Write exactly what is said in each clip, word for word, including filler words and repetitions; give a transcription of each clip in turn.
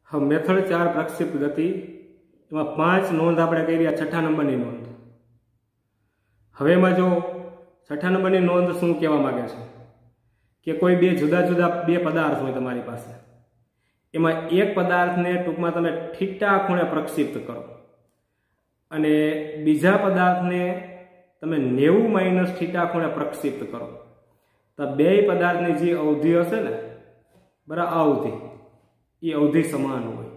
હવે મેથડ ચાર પ્રક્ષિપ્ત ગતિ એમાં પાંચ નોંધ આપણે કરી આ છઠ્ઠા નંબરની નોંધ। હવે એમાં જો છઠ્ઠા નંબરની નોંધ શું કહેવા માંગે છે કે કોઈ બે જુદા જુદા બે પદાર્થ હોય તમારી પાસે, એમાં એક પદાર્થને ટૂંકમાં તમે થીટા ખૂણે પ્રક્ષિપ્ત કરો અને બીજા પદાર્થને તમે નેવું માઇનસ થીટા ખૂણે પ્રક્ષિપ્ત કરો તો બે પદાર્થની જે અવધિ હશે ને બરાબર, આ અવધિ એ અવધિ સમાન હોય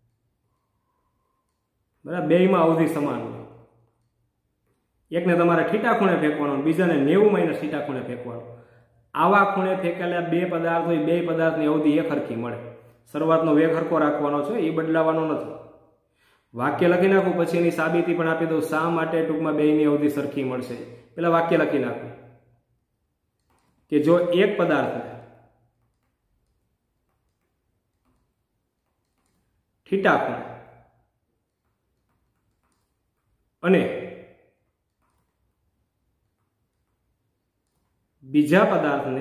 બરાબર, બેયમાં અવધિ સમાન હોય। એકને તમારે થીટા ખૂણે ફેંકવાનો, બીજાને નેવું માઇનસ થીટા ખૂણે ફેંકવાનો। આવા ખૂણે ફેંકેલા બે પદાર્થ હોય, બે પદાર્થની અવધિ એક હરખી મળે। શરૂઆતનો વેગ હરખો રાખવાનો છે, એ બદલાવાનો નથી। વાક્ય લખી નાખું, પછી એની સાબિતી પણ આપી દઉં શા માટે ટૂંકમાં બેયની અવધિ સરખી મળશે। પેલા વાક્ય લખી નાખું કે જો એક પદાર્થને થીટા ખૂણે અને બીજા પદાર્થને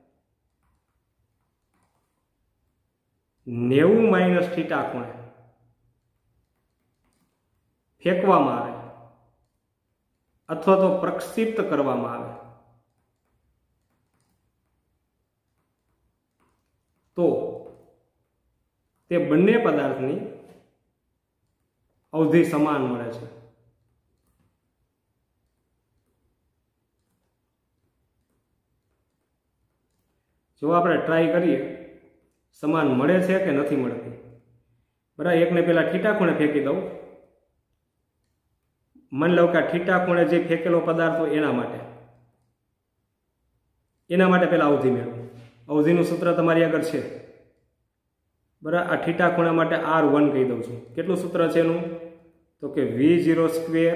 નેવું માઇનસ થીટા ખૂણે ફેંકવામાં આવે અથવા તો પ્રક્ષિપ્ત કરવામાં આવે તો તે બંને પદાર્થની અવધિ સમાન મળે છે। જો આપણે ટ્રાય કરીએ સમાન મળે છે કે નથી મળતી, બરાબર। એકને પેલા થીટા ખૂણે ફેંકી દઉં, માની લો કે આ થીટા ખૂણે જે ફેંકેલો પદાર્થ હોય એના માટે એના માટે પેલા અવધિ મેળવું। અવધિનું સૂત્ર તમારી આગળ છે, બરાબર। આ થીટા ખૂણા માટે આર વન કહી દઉં છું। કેટલું સૂત્ર છે એનું? તો કે વી ઝીરો સ્ક્વેર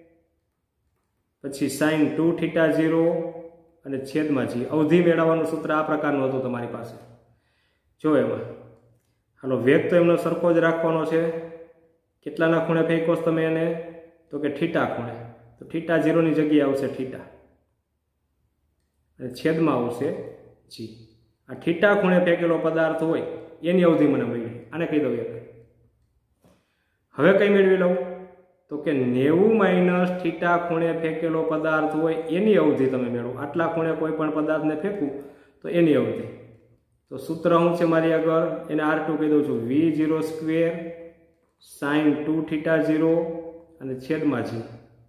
પછી સાઇન ટુ થીટા ઝીરો અને છેદમાં જી। અવધિ મેળવવાનું સૂત્ર આ પ્રકારનું હતું તમારી પાસે। જો એમાં હાલો વેગ તો એમનો સરખો જ રાખવાનો છે। કેટલાના ખૂણે ફેંકો તમે એને? તો કે થીટા ખૂણે, તો થીટા ઝીરોની જગ્યાએ આવશે થીટા અને છેદમાં આવશે જી। આ થીટા ખૂણે ફેંકેલો પદાર્થ હોય એની અવધિ મને મળી, આને કહી દઉં એક। હવે કઈ મેળવી લઉં? તો કે નેવું માઇનસ થીટા ખૂણે ફેંકેલો પદાર્થ હોય એની અવધિ તમે મેળવો। આટલા ખૂણે કોઈ પણ પદાર્થને ફેંકવું તો એની અવધિ, તો સૂત્ર શું છે મારી આગળ? એને આર ટુ કહી દઉં છું, v zero square sine two theta zero અને છેદમાં જી।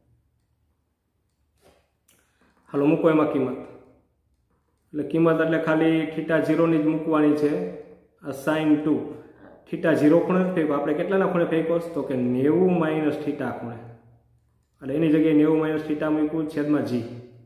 હાલો મૂકો એમાં કિંમત, એટલે કિંમત એટલે ખાલી થીટા ઝીરોની જ મૂકવાની છે। આ સાઇન ટુ થીટા ઝીરો ખૂણે ફેંકો, આપણે કેટલાના ખૂણે ફેંકો? તો કે નેવું માઇનસ થીટા ખૂણે, એટલે એની જગ્યાએ નેવું માઇનસ થીટા મૂક્યું છેદમાં જી।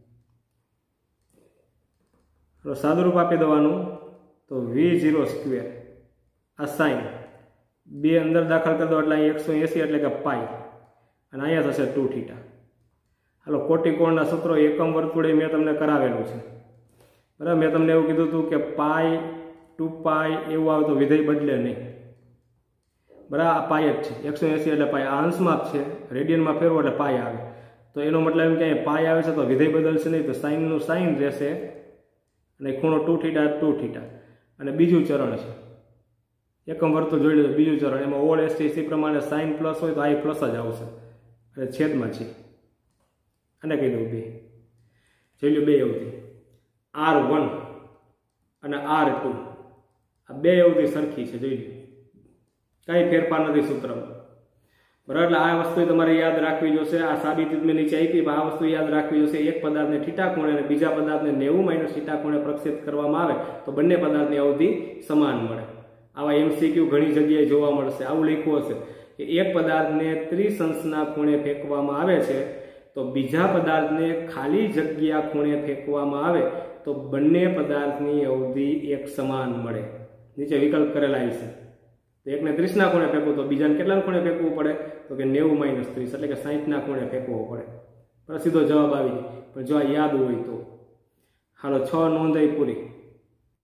સાદુરૂપ આપી દેવાનું, તો વી ઝીરો સ્ક્વેર આ સાઇન બે અંદર દાખલ કરી દો એટલે અહીં એકસો એસી એટલે કે પાઈ અને અહીંયા થશે ટુ થીટા। હાલો કોટિકોણના સૂત્રો એકમ વર્તુળે મેં તમને કરાવેલું છે, બરાબર। મેં તમને એવું કીધું હતું કે પાઈ ટુ પાઈ એવું આવે તો વિધેય બદલે નહીં, બરાબર। આ પાઈ જ છે, એકસો એસી એટલે પાઈ, આ અંશમાં જ છે, રેડિયનમાં ફેરવો એટલે પાઈ આવે, તો એનો મતલબ એમ કે પાઈ આવે છે તો વિધેય બદલશે નહીં, તો સાઇનનું સાઇન રહેશે અને ખૂણો ટુ થીટા ટુ થીટા। અને બીજું ચરણ છે એકમ વર્તુળ જોઈ લો, બીજું ચરણ એમાં ઓળ એસટી પ્રમાણે સાઇન પ્લસ હોય તો આઈ પ્લસ જ આવશે અને છેદમાં છે, અને કહી દઉં બે। જોઈ લો બે અવધિ આર વન અને આર ટુ, આ બે અવધિ સરખી છે, જોઈ લો કઈ ફેરફાર નથી સૂત્રમાં, બરાબર। એટલે આ વસ્તુ તમારે યાદ રાખવી જોશે। આ સાબિતી મેં નીચે આપી, આ વસ્તુ યાદ રાખવી જોશે। એક પદાર્થને થીટા ખૂણે અને બીજા પદાર્થને નેવું માઇનસ થીટા ખૂણે પ્રક્ષેપિત કરવામાં આવે તો બંને પદાર્થની અવધિ સમાન મળે। આવા એમસીક્યુ ઘણી જગ્યાએ જોવા મળશે। આવું લખ્યું હશે કે એક પદાર્થને ત્રીસ અંશના ખૂણે ફેંકવામાં આવે છે તો બીજા પદાર્થને ખાલી જગ્યા ખૂણે ફેંકવામાં આવે તો બંને પદાર્થની અવધિ એક સમાન મળે। નીચે વિકલ્પ કરેલા છે, તો એકને ત્રીસના ખૂણે ફેંકવું તો બીજાને કેટલાના ખૂણે ફેંકવું પડે? તો કે નેવું માઇનસ ત્રીસ એટલે કે સાહીઠના ખૂણે ફેંકવો પડે, પણ સીધો જવાબ આવી જાય। પણ જો આ યાદ હોય તો હાલો છ નોંધાઈ પૂરી।